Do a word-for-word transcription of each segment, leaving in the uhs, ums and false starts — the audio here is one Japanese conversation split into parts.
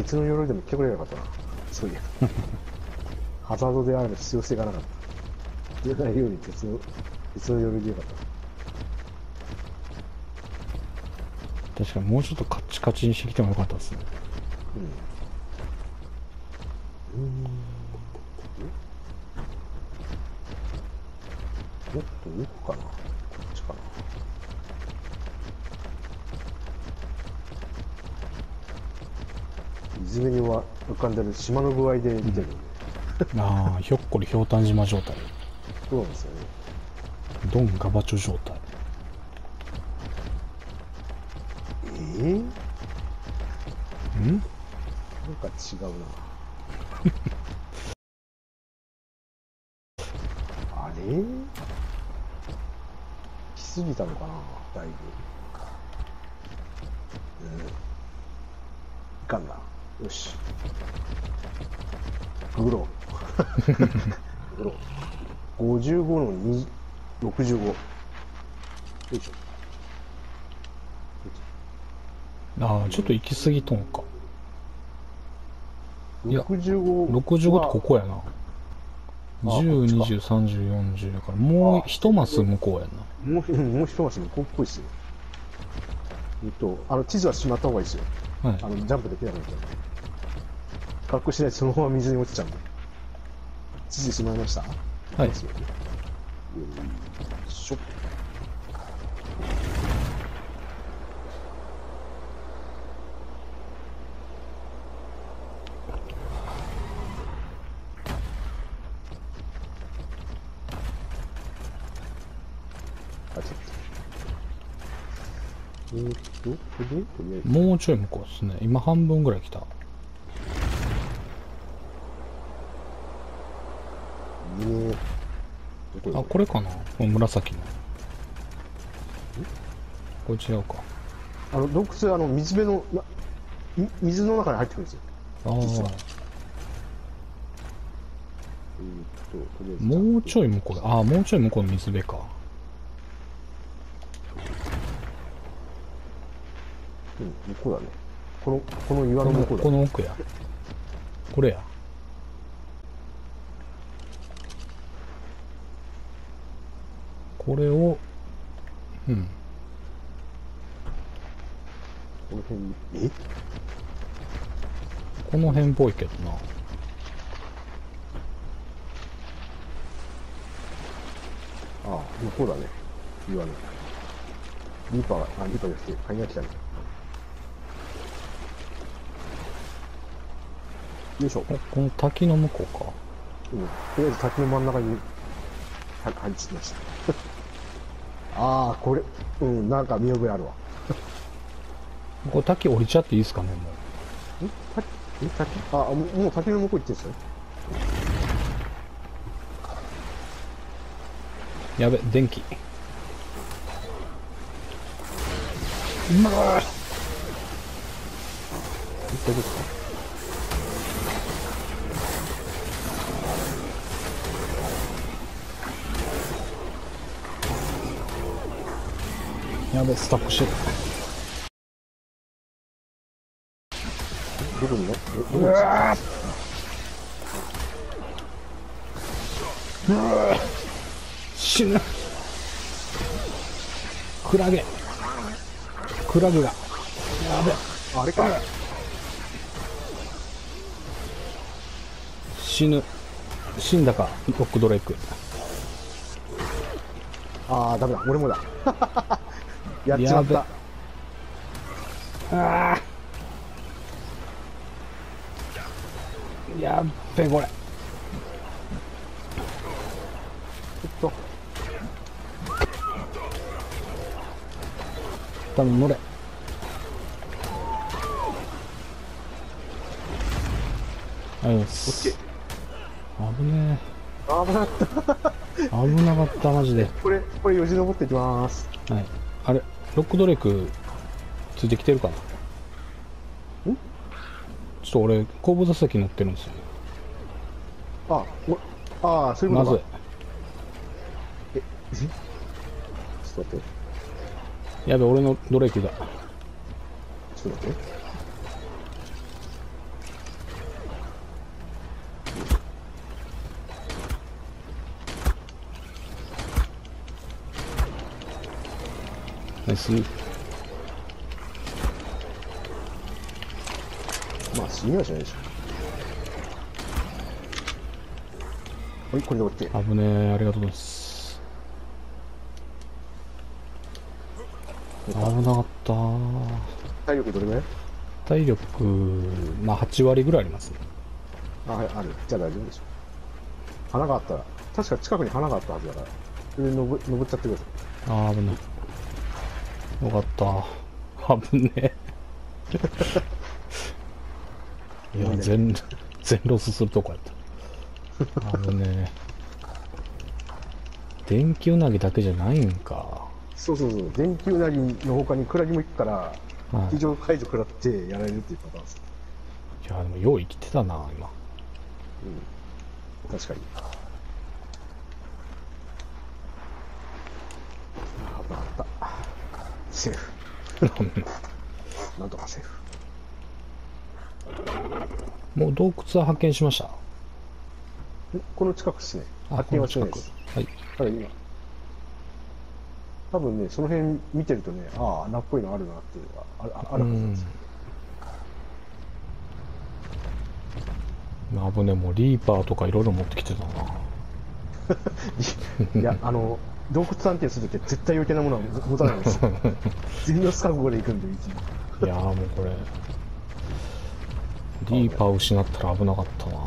鉄の鎧でも来てくれなかったな。そういや。ハザードである必要性がなかった。出ないように鉄の、鉄の鎧でよかった。 確かにもうちょっとカッチカチにしてきてもよかったですね。 うん。うーん。もっと奥かな、こっちかな。泉には浮かんでる島の具合で見てるんで、 うん、ああ、ひょっこりひょうたん島状態。 そうなんですよね。 ドンガバチョ状態。 えー、んなんか違うな。あれ来すぎたのかな、だいぶ。うん。いかんな。よし。ググろう。ググろう。ごじゅうごのに、ろくじゅうご。よいしょ。 ああ、ちょっと行き過ぎとんか。いや、 ろくじゅうご。 ろくじゅうごってここやな。じゅう、にじゅう、さんじゅう、よんじゅうだから、もう一マス向こうやな。 もう、もう一マス向こうっぽいっすよ。えっと、あの、地図はしまった方がいいですよ。はい。あの、ジャンプできなくなっちゃう。格好しないとそのまま水に落ちちゃうんで。地図しまいました？はい。よいしょ。あ、ちょっと。えーっと、これでとりあえず。 もうちょい向こうですね。今半分ぐらい来た。 えー、どこあ、これかな、この紫の。これ違うか。 あの、洞窟、あの、水辺の、な水の中に入ってくるんですよ。 ああ。 えーっと、とりあえず。 もうちょい向こうだ。ああ、もうちょい向こうの水辺か。 うん、向こうだね。この、この岩の向こうだ、ね。 この奥や。これや。これを、うん。 この辺に、えこの辺っぽいけどな。 ああ、向こうだね。岩の。リーパーが、あ、リーパーじゃなくて、カニが来たね。よいしょ。 この滝の向こうか。 うん。とりあえず滝の真ん中に、は、配置しました。ああ、これ、うん、なんか見覚えあるわ。 これ滝降りちゃっていいですかね、もん滝え滝あ、もうもう滝の向こう行ってんすよ。 う。やべ、電気。うまーい。 一体ですか？ やべ、スタックしてる。 どこにねうわーうわー死ぬ。クラゲ。クラゲが。やべ。 あれか。 死ぬ。死んだか、ロックドレイク。 ああ、ダメだ。俺もだ。やっちまった。 ああ。やっべ、これ。 ちょっと。 多分乗れ。ありがとうございます。危ねえ。危なかった。 危なかった、マジで。 これ、これよじ登っていきます。 はい。あれ、ロックドレイク、ついてきてるかな？ん？ちょっと俺、後部座席乗ってるんですよ。 あ、お、ああ、そういうことか。 なぜ？ え、え？ちょっと待って。 やべ、俺のドレイクが。 ちょっと待って。 ナイス。 まあ死にはしないでしょ。はい、これで OK。 危ねえ、ありがとうございます。危なかったー。 体力どれぐらい？ 体力、まあはち割ぐらいありますね。 あ、はい、ある。じゃあ大丈夫でしょ。花があったら、確か近くに花があったはずだから、上に登登っちゃってください。 ああ、危ない。よかった。危ねえ。いや、全、全ロスするとこやった。危ねえ。電気うなぎだけじゃないんか。 そうそうそう。電気うなぎの他にクラゲも行くから、 はい、 非常解除食らってやられるっていうパターンです。 いや、でもよう生きてたな、今。 うん。確かに。ああ、危なかった。セーフ。なんとかセーフ。 もう洞窟は発見しました？ この近くですね。発見はしてないです。 はい。 ただ今、多分ね、その辺見てるとね、ああ、穴っぽいのあるなっていうのがあるはずです。 危ね、もうリーパーとかいろいろ持ってきてたな。いや、あの、洞窟探検するときは絶対余計なものは持たないんですよ。全力覚悟で行くんで、いつも。 いやーもうこれ、リーパー失ったら危なかったな。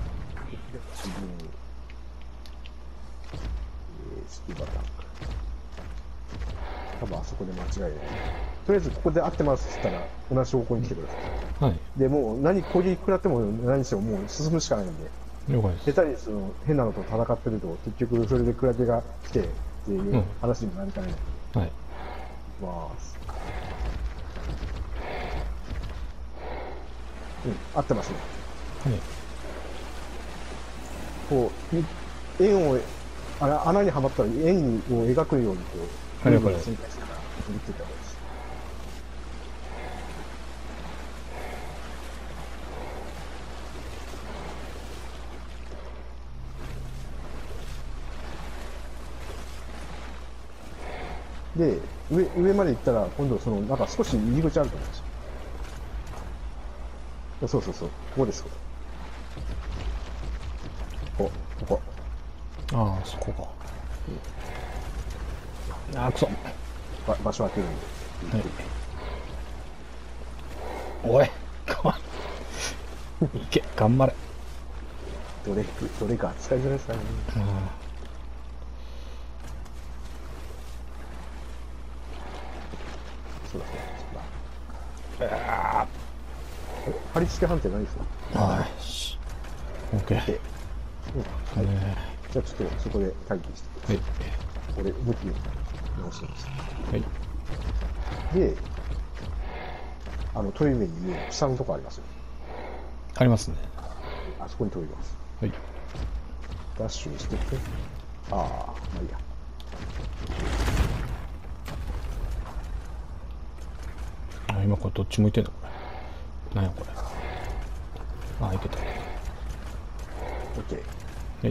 スキューバタンク。多分あそこで間違いない。とりあえずここで合ってますって言ったら同じ方向に来てください。はい。で、もう何攻撃食らっても何してももう進むしかないんで。了解です。 下手にその変なのと戦ってると結局それでクラゲが来てっていう話にもなりかねない。うん、はい。いきます。うん、合ってますね。はい。こう、円を、あら穴にはまったら円を描くようにこう、 はい、了解です。 旋回しながら振っていった方がいいです。で、上、上まで行ったら、今度その、なんか少し入り口あると思うんですよ。そうそうそう。ここです、ここ。ここ、ここ。 ああ、そこか。うん、ああ、くそ。 ば場所開けるんで。 はい、おい、いけ、頑張れ。 どれ、どれか扱いづらいですかね。うんそうだそうだ。ああ。貼り付け判定ないですか？ はい。オッケー。 うん。はい。じゃあちょっとそこで待機してください。はい。俺、向きを直してます。はい。で、あの、トイレに下のとこありますよ。 ありますね。 あそこにトイレます。はい。ダッシュにしてって。ああ、まあいいや。 あ、今これどっち向いてんのこれ。なんやこれ。あ、いけた。 OK。 はい。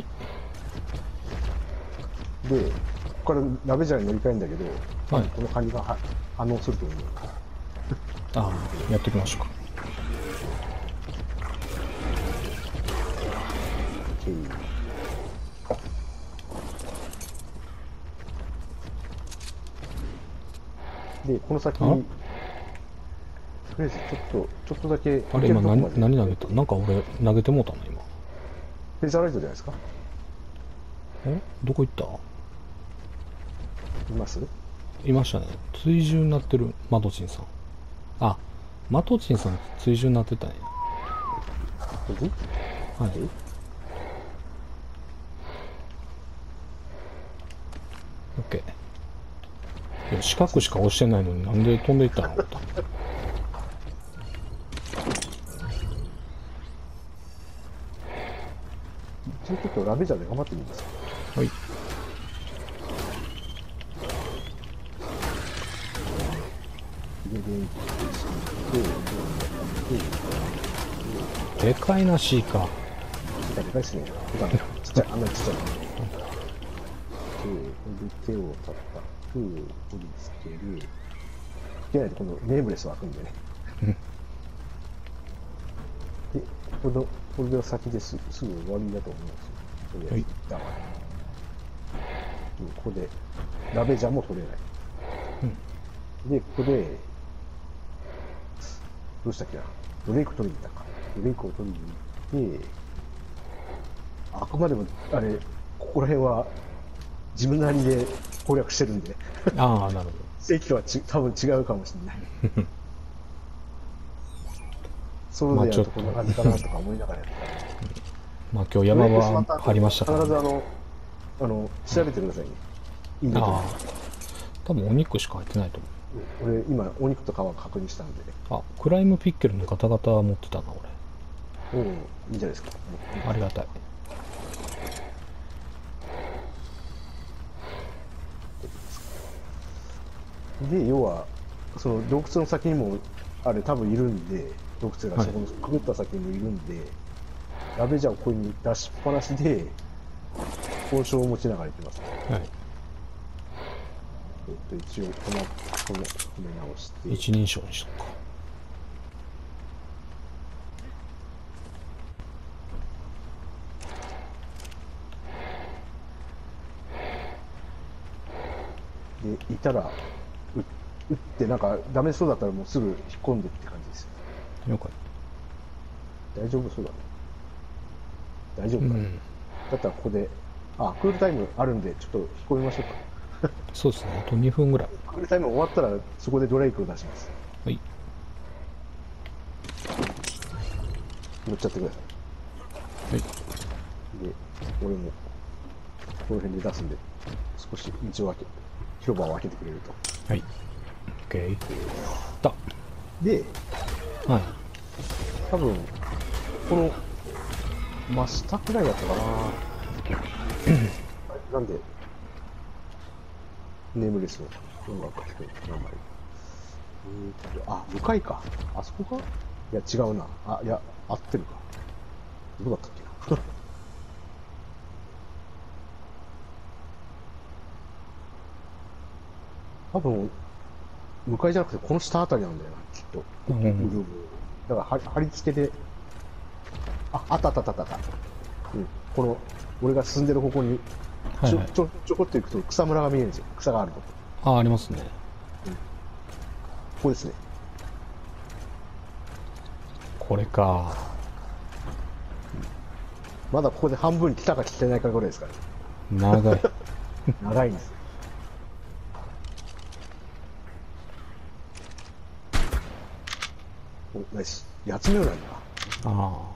で、ここからラベジャーに乗り換えるんだけど、はい、このカニが反応すると思う。 ああ、やっていきましょうか。OK。で、この先、とりあえずちょっと、ちょっとだけ。 あれ、今何、何投げた？なんか俺、投げてもうたな、今。 フェザーライトじゃないですか？ え？どこ行った？ います？ いましたね。追従になってる、マトチンさん。あ、マトチンさん追従になってたんや。はい。オッケー。いや、四角しか押してないのになんで飛んでいったの？ ちょっとラベジャーで頑張ってみます。はい。 でかいな、シーカー。 シーカーでかいっすね。ちっちゃい、あんなにちっちゃい。手を、手を取った。 封を取り付ける。かけないとこのネームレスは開くんでね。で、この、これが先ですすぐ終わりだと思うんですよ。とりあえず、一旦は。ここで、ラベジャーも取れない。うん、で、ここで、どうしたっけな。ドレイク取りに行ったか。ドレイクを取りに行って、あくまでも、あれ、ここら辺は、自分なりで攻略してるんで。 ああ、なるほど。 正規とはち多分違うかもしれない。ソロでやるとこんな感じかなとか思いながらやってた。 まあ今日山は張りましたから、ね、 必ずあの、あの、調べてくださいね。いいんだと思う。 多分お肉しか入ってないと思う。俺、今、お肉と皮確認したんで。 あ、クライムピッケルの方々は持ってたな、 俺。うん、いいんじゃないですか。 ありがたい。 で、要は、その洞窟の先にも、あれ多分いるんで、洞窟がそこのくぐった先にもいるんで、はい、ラベジャーをここに出しっぱなしで、交渉を持ちながら行きます、ね。はい。えっと、一応、この、この、止め直して。 一人称にしとくか。 で、いたら、打ってなんかダメそうだったらもうすぐ引っ込んでって感じですよ。 了解。 大丈夫そうだね。大丈夫かな、うん、だったらここで、あ、クールタイムあるんでちょっと引っ込みましょうか。 そうですね、あとにふんぐらい。 クールタイム終わったらそこでドレイクを出します。 はい。 乗っちゃってください。はい。で、俺もこの辺で出すんで、少し道を開け、広場を開けてくれると。 はい。OK。だ。 で、 はい。 多分、この、真下くらいだったかななんで、ネームレスの音楽書く名前。えーっと、あ、向かいか。あそこかいや、違うな。あ、いや、合ってるか。どうだったっけな。多分、向かいじゃなくてこの下あたりなんだよな、きっと。うんうん、だから、貼り付けで、あ、あったあったあったあった。うん、この、俺が進んでる方向に、ちょ、はいはい、ちょ、ちょこっと行くと草むらが見えるんですよ。草があるとこ。あ、ありますね。 うん。ここですね。 これか。 まだここで半分来たか来てないかぐらいですからね。 長い。 長いんです。お、ナイス。やつめよなんだ。 ああ。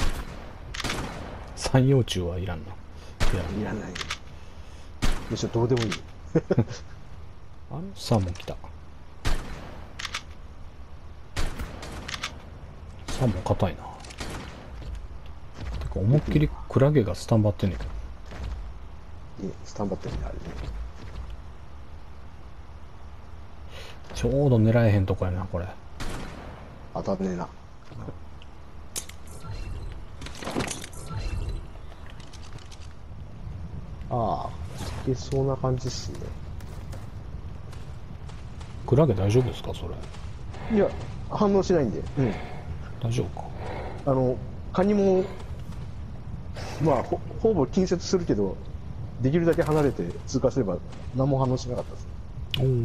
三葉虫はいらんな。いや、いらない。むしろどうでもいい。 あれサーモン来た。サーモン硬いな。てか思いっきりクラゲがスタンバってんねんけど。 いい、スタンバってるね、あれね。 ちょうど狙えへんとこやな、これ。 当たんねえな。ああ、いけそうな感じっすね。 クラゲ大丈夫ですか、それ。 いや、反応しないんで。うん。 大丈夫か。 あの、カニも、まあ、ほ、ほぼ近接するけど、できるだけ離れて通過すれば何も反応しなかったです。おお。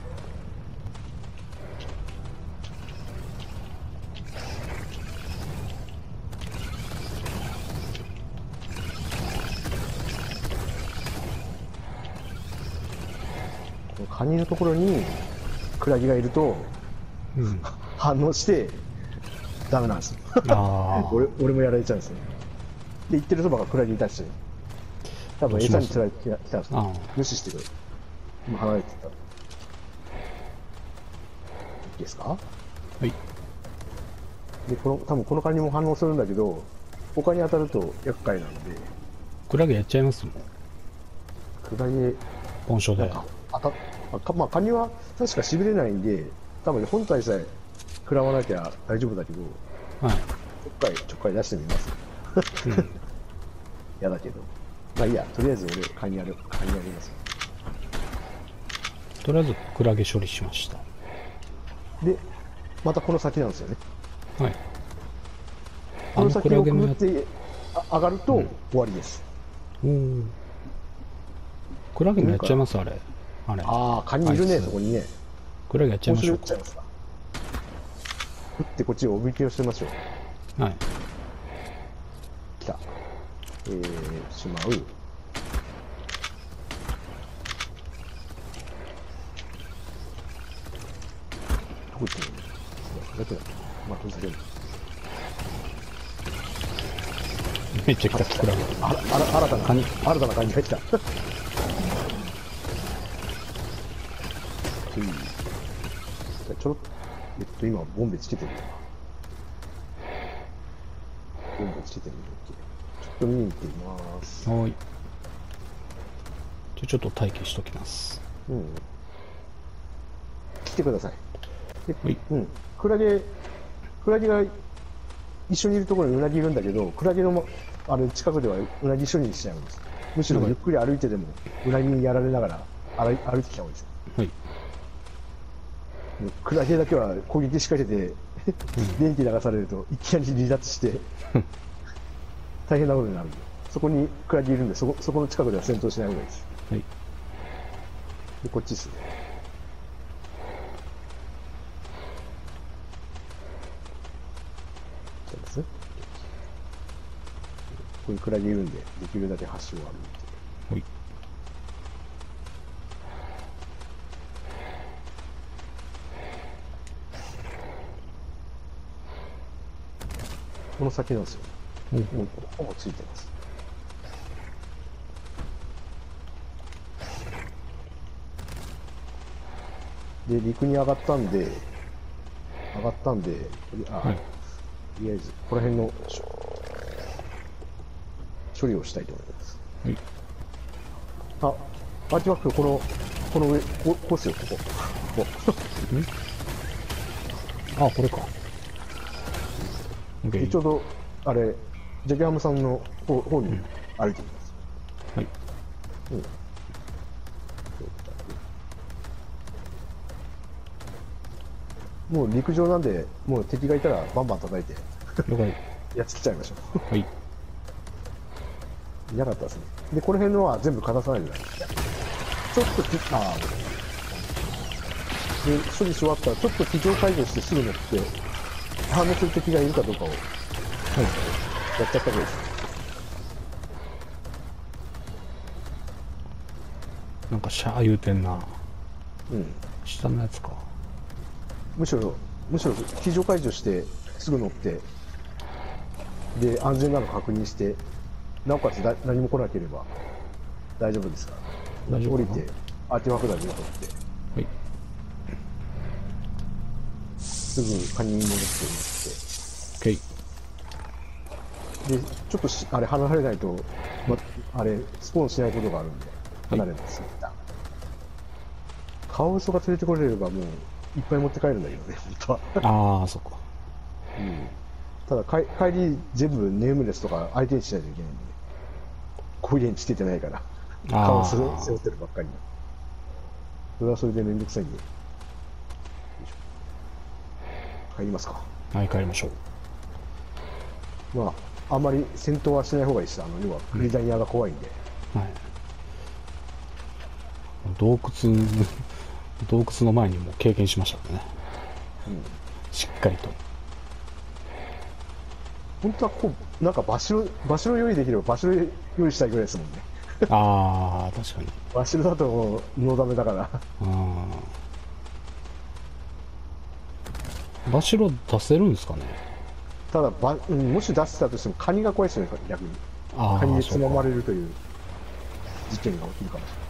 カニのところにクラゲがいると、うん、反応してダメなんですよ。あ俺俺もやられちゃうんですね。で行ってるそばがクラゲいたし、多分餌に釣られてきたんですね。無視してくる。今離れてた。いいですか？はい。でこの多分このカニも反応するんだけど、他に当たると厄介なので。 クラゲやっちゃいますもん。 クラゲ本性で。 あたあまあ、カニは確かしびれないんで、多分本体さえ食らわなきゃ大丈夫だけど、はい、ちょっかい、ちょっかい出してみます。うん、嫌だけど。まあいいや、とりあえず俺、カニやる、カニやります。 とりあえずクラゲ処理しました。 でまたこの先なんですよね。 はい。 この先をくぐって上がると終わりです。 うん、おお。クラゲもやっちゃいます、あれ。あれ。 ああ、カニいるね、そこにね。 クラゲやっちゃいましょうか。 打ってこっちをおびき寄せましょう。はい。 来た。えー、しまう。どこ行ってるの？だけだ。まあ、閉じれる。 めっちゃ来た、クラゲ。 あら、あら、新たなカニ、新たなカニが来た。ちょろっと、えっと、今、ボンベつけてるよな。ボンベつけてるんだっけ。ちょっと見に行ってみます。 はい。じゃあちょっと待機しときます。 うん。来てください。 はい。 うん。クラゲ、クラゲが一緒にいるところにウナギいるんだけど、クラゲの、あれ、近くではウナギ処理にしちゃうんです。むしろゆっくり歩いてでも、ウナギにやられながら歩いてきた方がいいです。 はい。 クラゲだけは攻撃仕掛けて、電気流されるといきなり離脱して大変なことになるんで、そこにクラゲいるんで、そこ、そこの近くでは戦闘しない方がいいです。 はい。 で、こっちですね。そうですね。ここにクラゲいるんで、できるだけ橋を歩いて。 はい。 この先なんですよ。 うん、 もうほぼついてます。で、陸に上がったんで、上がったんで、あ、はい、とりあえず、この辺の処理をしたいと思います。 はい。 あ、アーティファクト、この、この上、ここっすよ、ここ。ここ。あ、これか。 でちょうど、あれ、ジャギハムさんの方方に歩いてみます。 はい。 うん。もう陸上なんで、もう敵がいたらバンバン叩いて、 了解。 やっつけちゃいましょう。 はい。 いなかったですね。で、この辺のは全部かざさないでください。ちょっとき、ああ。で、処理し終わったら、ちょっと非常解除してすぐ乗って、反応する敵がいるかどうかを、はい、やっちゃった方がいいです。 なんかシャー言うてんな。 うん。 下のやつか。 むしろ、むしろ非常解除してすぐ乗って、で、安全なの確認して、なおかつだ何も来なければ大丈夫ですから。降りて、アーティファクトだけを取って。 はい。 すぐカニに戻って乗って。で、ちょっとしあれ離れないと、ま、あれ、スポーンしないことがあるんで、離れます。はい、カワウソが連れてこれればもう、いっぱい持って帰るんだけどね、本当は。ああ、そっか。 うん。ただ帰、帰り全部ネームレスとか相手にしないといけないんで、こういうにつけてないから、カワウソを背負ってるばっかりに。それはそれでめんどくさいんで。帰りますか。 はい、帰りましょう。まあ、あんまり戦闘はしない方がいいです。あの、要は、グリダニアが怖いんで。 うん、はい。洞窟、洞窟の前にも経験しましたね。うん。しっかりと。 本当はこう、なんか場所、場所用意できれば場所用意したいぐらいですもんね。 ああ、確かに。 場所だともう、ノーダメだから。ああ。 バシロ出せるんですかね。 ただば、うん、もし出せたとしてもカニが怖いですよね、逆に。カニにつままれるという事件が起きるかもしれない。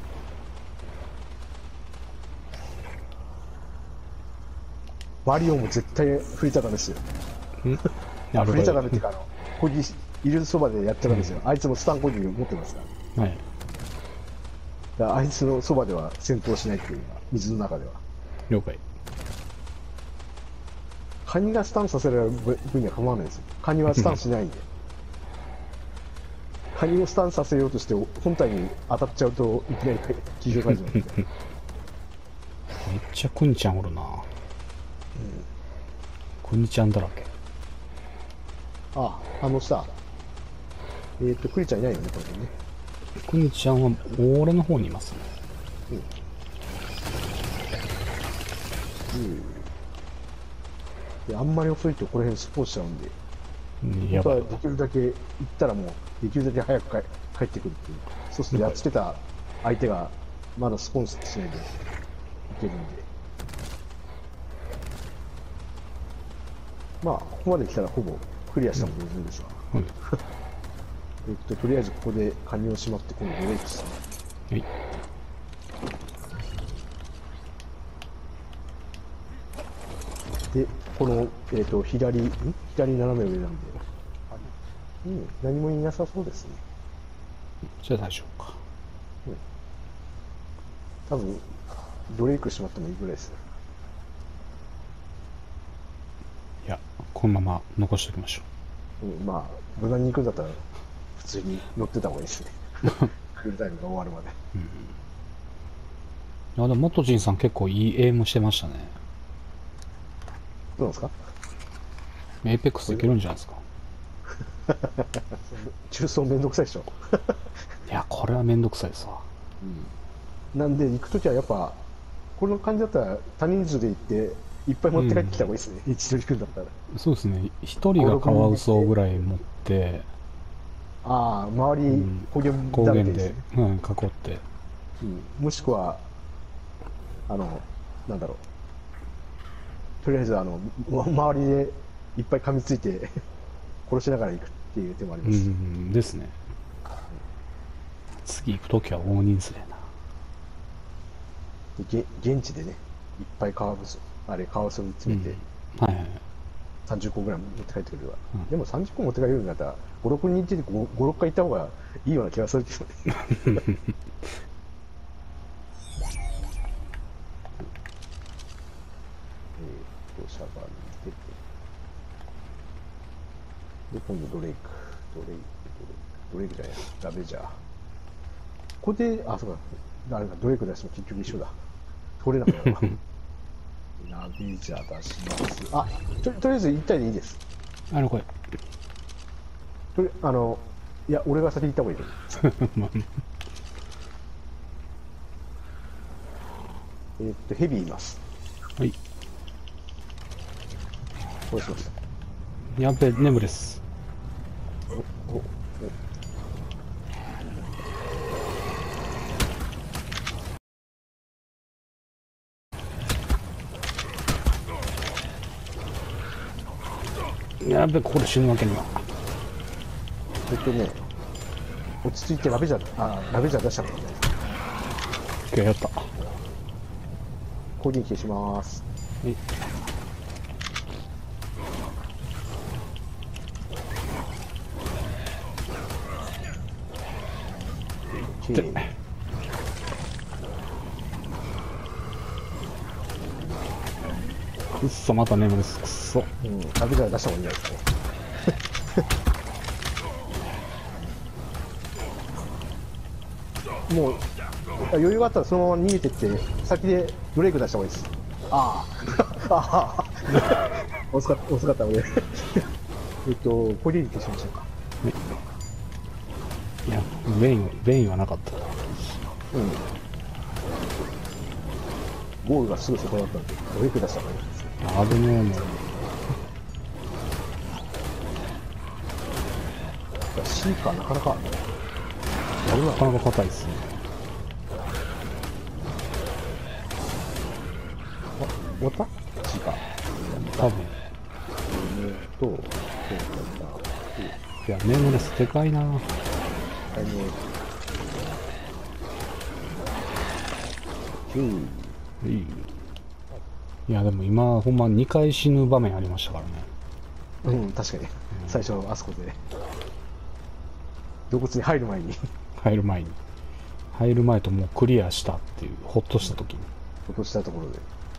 マリオも絶対振りちゃダメですよ。振りちゃダメっていうか、あの、攻撃いるそばでやっちゃダメですよ。うん、あいつもスタン攻撃を持ってますから。はい。だからあいつのそばでは戦闘しないっていうか、水の中では。 了解。 カニがスタンさせられる分には構わないですよ。カニはスタンしないんで。カニをスタンさせようとして本体に当たっちゃうといきなり非常解除なんで。 めっちゃくにちゃんおるな。うん。くにちゃんだらけ。 あ、あのさ、えーっと、くにちゃんいないよね、これね。 くにちゃんは俺の方にいますね。 うん。うん。で、あんまり遅いとこの辺スポーツしちゃうんで、 うん、やばい。 できるだけ行ったらもう、できるだけ早く帰帰ってくるっていう。そうするとやっつけた相手がまだスポンスしないでいけるんで。まあ、ここまで来たらほぼクリアしたも同然ですわ。うんうん、えっと、とりあえずここでカニをしまって、このドレイクですね。はい。で、この、えっ、ー、と、左、ん左斜め上なんで、うん、何もいなさそうですね。 じゃあ大丈夫か。うん。 多分、ドレイクしまってもいいぐらいですね。 いや、このまま残しておきましょう。うん、まあ、無難に行くんだったら、普通に乗ってた方がいいですね。クールタイムが終わるまで。うん。 いや、でも、モトジンさん結構いいエイムしてましたね。 どうなんですか？ エイペックスいけるんじゃないですか。 中装めんどくさいでしょ。 いや、これはめんどくさいですわ。 うん、なんで、行くときはやっぱ、この感じだったら、多人数で行って、いっぱい持って帰ってきた方がいいですね。うん、一度行くんだったら。 そうですね。一人がカワウソぐらい持って、 ああ、周り、高原、 高原で、うん、囲って、 うん。もしくは、あの、なんだろう。とりあえず、あの、周りでいっぱい噛みついて、殺しながら行くっていう手もあります。 うんですね。次行くときは大人数やな。 で現地でね、いっぱいカワウソ、あれ、カワウソに詰めて、 うん、はいはい。 さんじゅっこぐらい持って帰ってくるわ。うん、でもさんじゅっこ持って帰れるんだったら、ご、ろくにん行ってご、ろっかい行った方がいいような気がするけどね。シャバに出て、で、今度ドレイク、ドレイク、ドレイク、ドレイクじゃない、ラベジャー。ここで、あ、そうか、あれか、ドレイク出しても結局一緒だ。取れなかったわ。ラベジャー出します。あ、と、とりあえず一体でいいです。 あの、これ。 とり、あの、いや、俺が先に行った方がいいと。えっと、ヘビーいます。 はい。 どうしました？ やべ、眠です。お、お、お。やべ、これ死ぬわけには。 えっとね、落ち着いてラベジャー、あ、ラベジャー出したからね。 オッケー、やった。 攻撃します。はい。でくっそ、また眠です。くっそ。 うん、ラベジャー出した方がいいんじゃないですかね。もう、余裕があったらそのまま逃げてって、先でブレイク出した方がいいです。ああ。ああ。遅かった、遅かった、俺。えっと、攻撃消しましょうか。 いや、ベイン、ベインはなかった。 うん。ゴールがすぐそこだったんで、ブレイク出した方がいいです。 危ねえもん。 シーカーなかなか、 なかなか硬いですね。 終わったシーカー。 多分。 えーと、そうだった。 いや、ネームレスでかいな。はい、 うん。 いい。いや、でも今、ほんまにかい死ぬ場面ありましたからね。うん、確かに。うん、最初、あそこで。洞窟に入る前に。 入る前に。入る前ともうクリアしたっていう、ほっとした時に。 ほっとしたところで。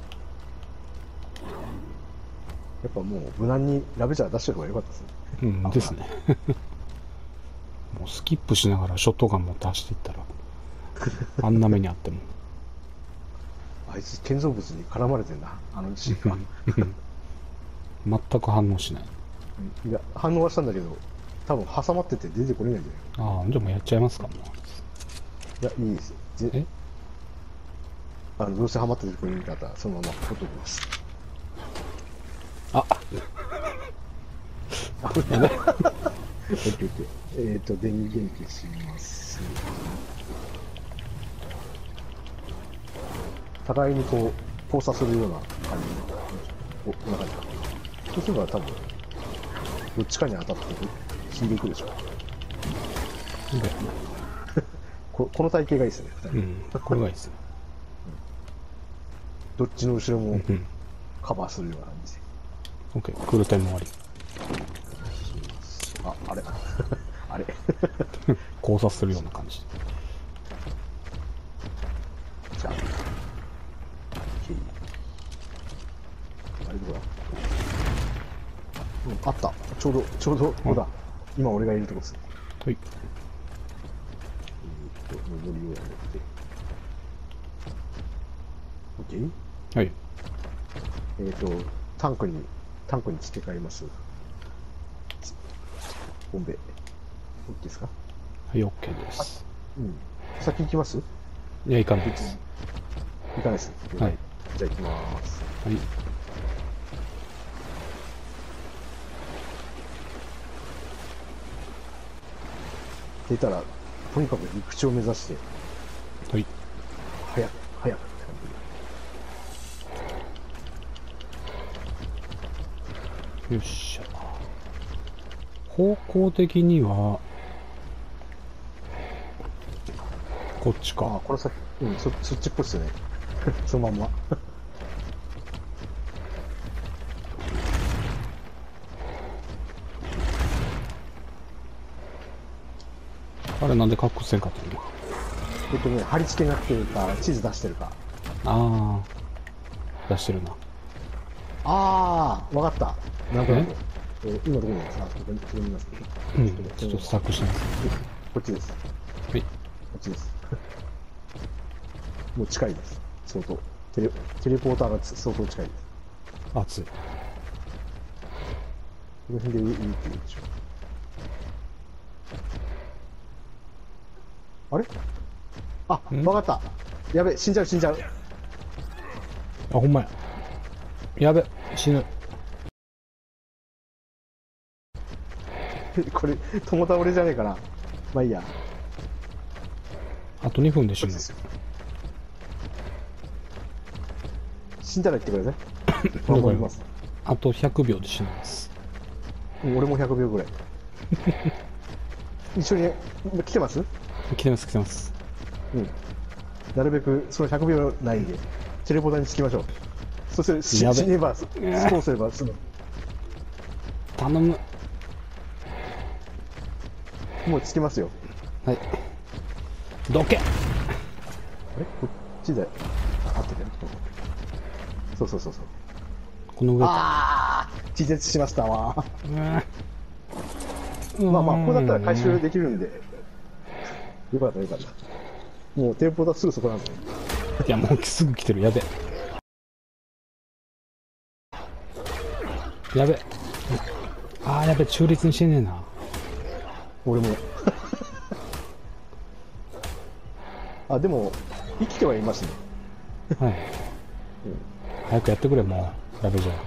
やっぱもう無難にラベジャー出してる方が良かったですね。 うんですね。もうスキップしながらショットガン持って走っていったら、あんな目にあっても。 あいつ建造物に絡まれてんな、あのシーンは。 全く反応しない。 いや、反応はしたんだけど、多分挟まってて出てこれないんだよ。 ああ、じゃあもうやっちゃいますか、もう。 いや、いいです。えあの、どうせハマって出てこれない方は、そのままほっときます。 ああ、やばい。オッケーオッケー。えっと、電源消します。互いにこう、交差するような感じで、お、こんな感じか。そうすれば多分、どっちかに当たって死んでいくでしょ。こ, この体型がいいですね、 うん、これがいいですね。 どっちの後ろもカバーするような感じで。 OK、クールタイム終わり。 あ、あれあれ交差するような感じ。 じゃあ、あれどこだ、うん、あった。ちょうど、ちょうど、ここだ。今俺がいるとこです。 はい。 えーっと、上りをやめて。OK？ はい。 えーっと、タンクに、タンクに付け替えます。ボンベ。OK ですか？ はい、OK です。 うん。先行きます？ いや、行かないです。 行かないです。 はい。 じゃあ行きます。 はい。 出たら、とにかく陸地を目指して、 はい。 早く、早くって感じ。よっしゃ。方向的には、こっちか。 あ、この先、うん、そ、そっちっぽいっすよね。そのまんま。 あれなんで格好せんかったの？ えっとね、貼り付けになってるか、地図出してるか。 ああ、出してるな。 ああ、わかった。なんとなく。えー、今どこにいますか？ここに、ここにいますね。 うん、ちょっとスタックしてます。 こっちです。 はい。 こっちです。もう近いです。相当。テレ、テレポーターが相当近いです。 熱い。 この辺でいいって言うでしょ。あれあ、わかった。やべ、死んじゃう、死んじゃう。 あ、ほんまや。やべ、死ぬ。 これ、友倒れじゃねえかな。まあいいや。 あとにふんで死ぬ。 死んだら言ってください。 頑張ります。あとひゃくびょうで死にます。 俺もひゃくびょうぐらい。一緒に来てます？ 来てます、来てます。 うん。なるべくそのひゃくびょうないんで、テレポーターにつきましょう。そして死ねば、そうすれば済む。 頼む。 もうつきますよ。 はい。どけ。あれこっちで、あってたよ。そうそうそうそう。 この上。 ああ、気絶しましたわ。まあまあ、ここだったら回収できるんで。よかったよかった。もうテレポーターすぐそこなんですね。 いや、もうすぐ来てる。やべ。やべ。ああ、やべ、中立にしてねえな。 俺も。あ、でも、生きてはいますね。 はい。うん、早くやってくれ、もう。やべじゃん。や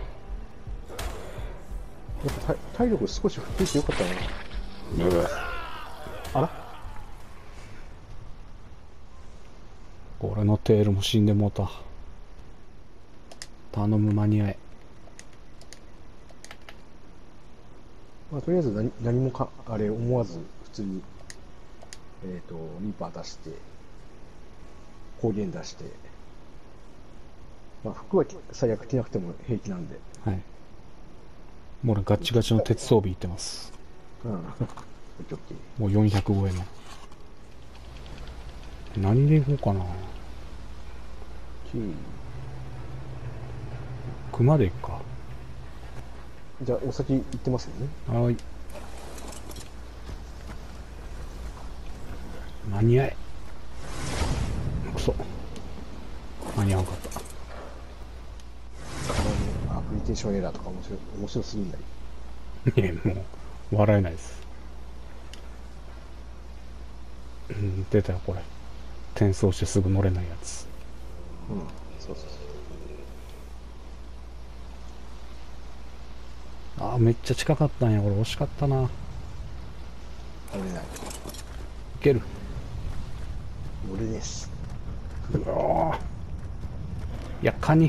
っぱ体力少し増えてよかったな。うん、あら俺のテールも死んでもうた。頼む、間に合え。 まあ、とりあえず何何もかあれ思わず普通に、えっ、ー、とリーパー出して光源出して、まあ、服は最悪着なくても平気なんで、 はい、もう俺ガチガチの鉄装備いってます。 うんもうよんひゃく超えの。何でいこうかな。熊でいくか。 じゃあお先行ってますよね。 はい。間に合え。くそ。 間に合わなかった。 アプリケーションエラーとか面白い、面白すぎない。 いや、もう、笑えないです。うん、出たよ、これ。転送してすぐ乗れないやつ。 うん、そうそうそう。ああ、めっちゃ近かったんや、これ惜しかったな。 乗れない。いける。 乗れです。 うわいや、カニ。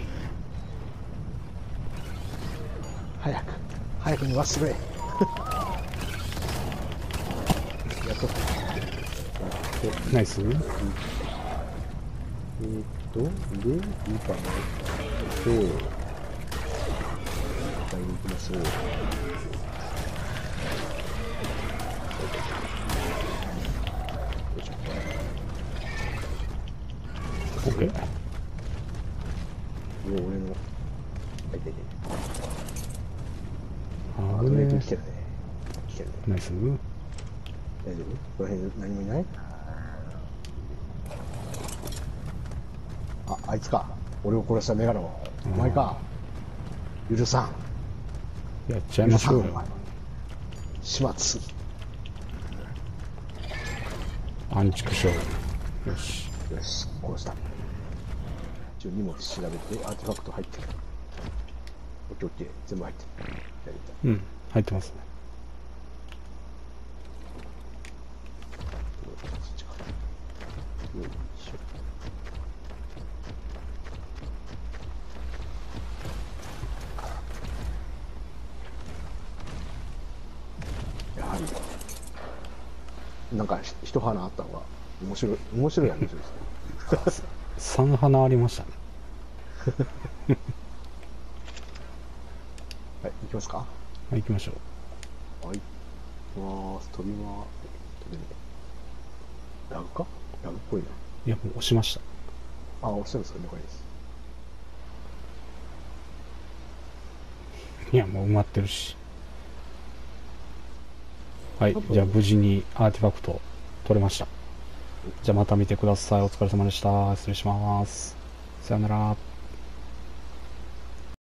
早く、早く逃がしてくれ。やっと。 ナイス。えー、っと、で、いいかな。で、買いに行きましょう。 オッケー。 俺の、はい、でね。 あー、ね来てるね。来てるね。 ナイス。 大丈夫？この辺何もいない？あ、あいつか。俺を殺したメガロ。お前か。許さん。やっちゃいましょうよ。 始末。 アンチクショー。よし。 よし、殺した。一応荷物調べて、アーティファクト入ってる。オッケーオッケー。全部入ってる。 うん、入ってますね。よいしょ。 やはりなんか一花あった方が面白い面白いは面白いですね。 三花ありましたね。 はい、行きますか。はい、行きましょう。はい。わー、飛びまー、飛びね。ラグか？ラグっぽいな。 いや、もう押しました。 あ、押してるんですか？了解です。 いや、もう埋まってるし。はい、じゃあ無事にアーティファクト取れました。じゃあまた見てください。お疲れ様でした。失礼します。さよなら。